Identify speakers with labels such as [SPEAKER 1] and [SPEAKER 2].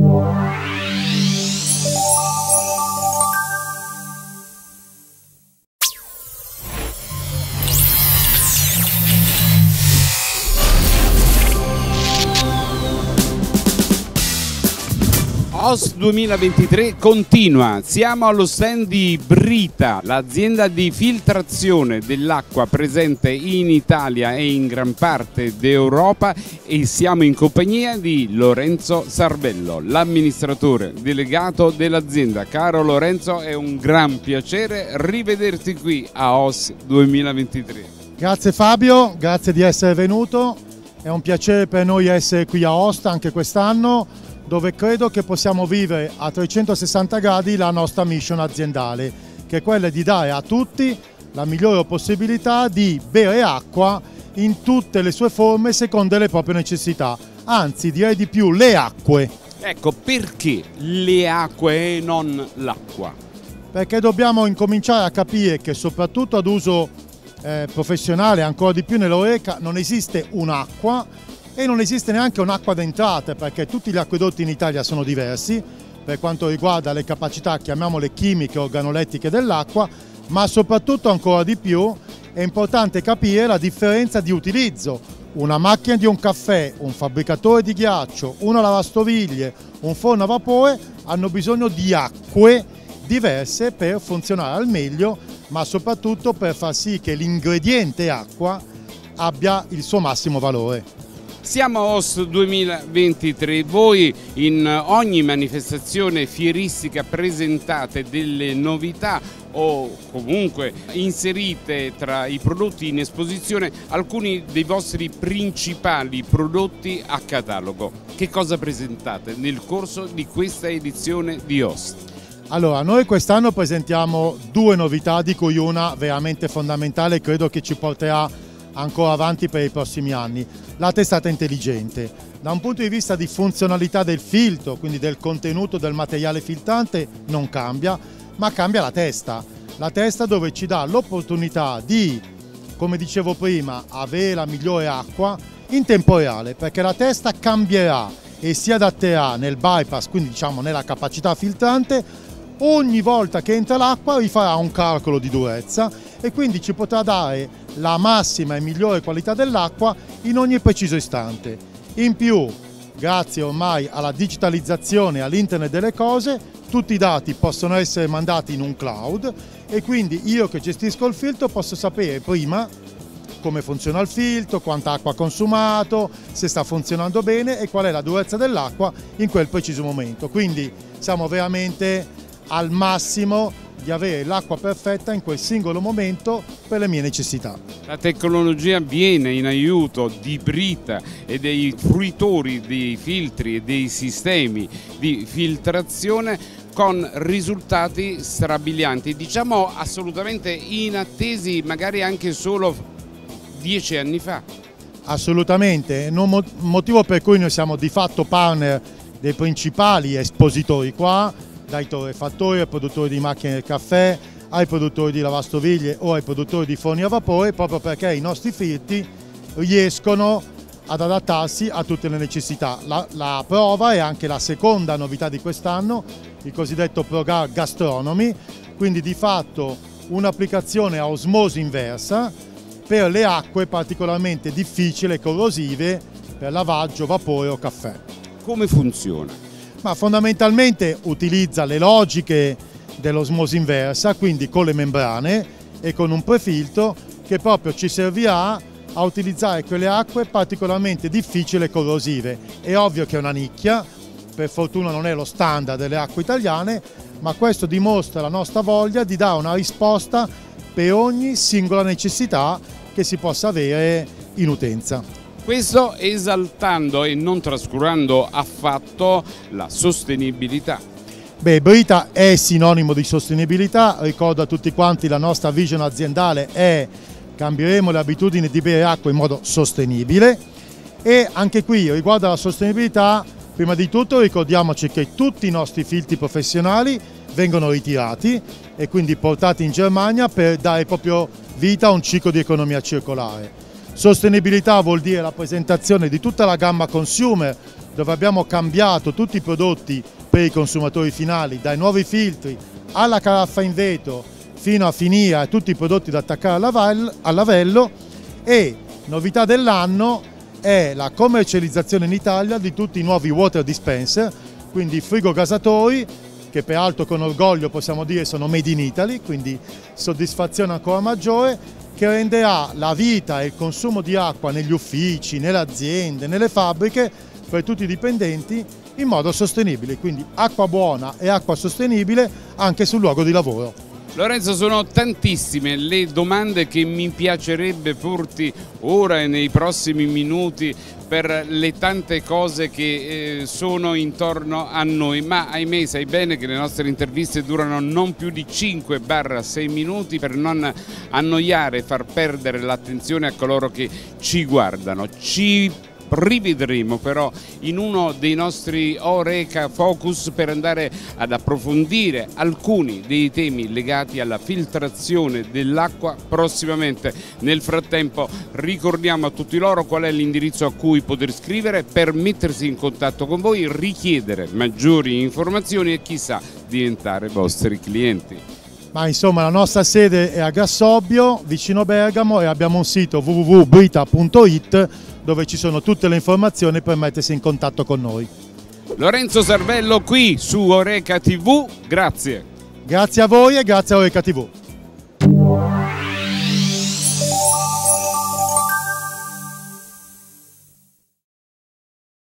[SPEAKER 1] OST 2023 continua, siamo allo stand di Brita, l'azienda di filtrazione dell'acqua presente in Italia e in gran parte d'Europa, e siamo in compagnia di Lorenzo Sarvello, l'amministratore delegato dell'azienda. Caro Lorenzo, è un gran piacere rivederti qui a OST 2023.
[SPEAKER 2] Grazie Fabio, grazie di essere venuto, è un piacere per noi essere qui a OST anche quest'anno, dove credo che possiamo vivere a 360 gradi la nostra mission aziendale, che è quella di dare a tutti la migliore possibilità di bere acqua in tutte le sue forme secondo le proprie necessità, anzi direi di più le acque.
[SPEAKER 1] Ecco, perché le acque e non l'acqua?
[SPEAKER 2] Perché dobbiamo incominciare a capire che soprattutto ad uso professionale, ancora di più nell'Horeca, non esiste un'acqua e non esiste neanche un'acqua d'entrata, perché tutti gli acquedotti in Italia sono diversi per quanto riguarda le capacità, chiamiamole chimiche, organolettiche dell'acqua, ma soprattutto ancora di più è importante capire la differenza di utilizzo. Una macchina di un caffè, un fabbricatore di ghiaccio, una lavastoviglie, un forno a vapore hanno bisogno di acque diverse per funzionare al meglio, ma soprattutto per far sì che l'ingrediente acqua abbia il suo massimo valore.
[SPEAKER 1] Siamo a OST 2023, voi in ogni manifestazione fieristica presentate delle novità o comunque inserite tra i prodotti in esposizione alcuni dei vostri principali prodotti a catalogo. Che cosa presentate nel corso di questa edizione di OST?
[SPEAKER 2] Allora, noi quest'anno presentiamo due novità, di cui una veramente fondamentale, credo che ci porterà ancora avanti per i prossimi anni: la testata intelligente. Da un punto di vista di funzionalità del filtro, quindi del contenuto del materiale filtrante, non cambia, ma cambia la testa dove ci dà l'opportunità di, come dicevo prima, avere la migliore acqua in tempo reale, perché la testa cambierà e si adatterà nel bypass, quindi diciamo nella capacità filtrante. Ogni volta che entra l'acqua rifarà un calcolo di durezza e quindi ci potrà dare la massima e migliore qualità dell'acqua in ogni preciso istante. In più, grazie ormai alla digitalizzazione e all'internet delle cose, tutti i dati possono essere mandati in un cloud e quindi io che gestisco il filtro posso sapere prima come funziona il filtro, quanta acqua ha consumato, se sta funzionando bene e qual è la durezza dell'acqua in quel preciso momento. Quindi siamo veramente al massimo di avere l'acqua perfetta in quel singolo momento per le mie necessità.
[SPEAKER 1] La tecnologia viene in aiuto di Brita e dei fruitori dei filtri e dei sistemi di filtrazione con risultati strabilianti, diciamo assolutamente inattesi magari anche solo 10 anni fa.
[SPEAKER 2] Assolutamente, motivo per cui noi siamo di fatto partner dei principali espositori qua, dai torrefattori ai produttori di macchine del caffè, ai produttori di lavastoviglie o ai produttori di forni a vapore, proprio perché i nostri filtri riescono ad adattarsi a tutte le necessità. La prova è anche la seconda novità di quest'anno, il cosiddetto ProGar Gastronomy, quindi di fatto un'applicazione a osmosi inversa per le acque particolarmente difficili e corrosive per lavaggio, vapore o caffè.
[SPEAKER 1] Come funziona?
[SPEAKER 2] Ma fondamentalmente utilizza le logiche dell'osmosi inversa, quindi con le membrane e con un prefiltro che proprio ci servirà a utilizzare quelle acque particolarmente difficili e corrosive. È ovvio che è una nicchia, per fortuna non è lo standard delle acque italiane, ma questo dimostra la nostra voglia di dare una risposta per ogni singola necessità che si possa avere in utenza.
[SPEAKER 1] Questo esaltando e non trascurando affatto la sostenibilità.
[SPEAKER 2] Beh, Brita è sinonimo di sostenibilità, ricordo a tutti quanti la nostra vision aziendale è: cambieremo le abitudini di bere acqua in modo sostenibile, e anche qui riguardo alla sostenibilità, prima di tutto ricordiamoci che tutti i nostri filtri professionali vengono ritirati e quindi portati in Germania per dare proprio vita a un ciclo di economia circolare. Sostenibilità vuol dire la presentazione di tutta la gamma consumer dove abbiamo cambiato tutti i prodotti per i consumatori finali, dai nuovi filtri alla caraffa in vetro fino a finire a tutti i prodotti da attaccare al lavello. E novità dell'anno è la commercializzazione in Italia di tutti i nuovi water dispenser, quindi frigogasatori, che peraltro con orgoglio possiamo dire sono made in Italy, quindi soddisfazione ancora maggiore, che renderà la vita e il consumo di acqua negli uffici, nelle aziende, nelle fabbriche, per tutti i dipendenti in modo sostenibile, quindi acqua buona e acqua sostenibile anche sul luogo di lavoro.
[SPEAKER 1] Lorenzo, sono tantissime le domande che mi piacerebbe porti ora e nei prossimi minuti per le tante cose che sono intorno a noi, ma ahimè sai bene che le nostre interviste durano non più di 5-6 minuti per non annoiare e far perdere l'attenzione a coloro che ci guardano. Ci rivedremo però in uno dei nostri Oreca Focus per andare ad approfondire alcuni dei temi legati alla filtrazione dell'acqua prossimamente. Nel frattempo ricordiamo a tutti loro qual è l'indirizzo a cui poter scrivere per mettersi in contatto con voi, richiedere maggiori informazioni e chissà diventare vostri clienti.
[SPEAKER 2] Ma insomma, la nostra sede è a Grassobbio, vicino Bergamo, e abbiamo un sito www.brita.it dove ci sono tutte le informazioni per mettersi in contatto con noi.
[SPEAKER 1] Lorenzo Sarvello qui su Oreca TV, grazie.
[SPEAKER 2] Grazie a voi e grazie a Oreca TV.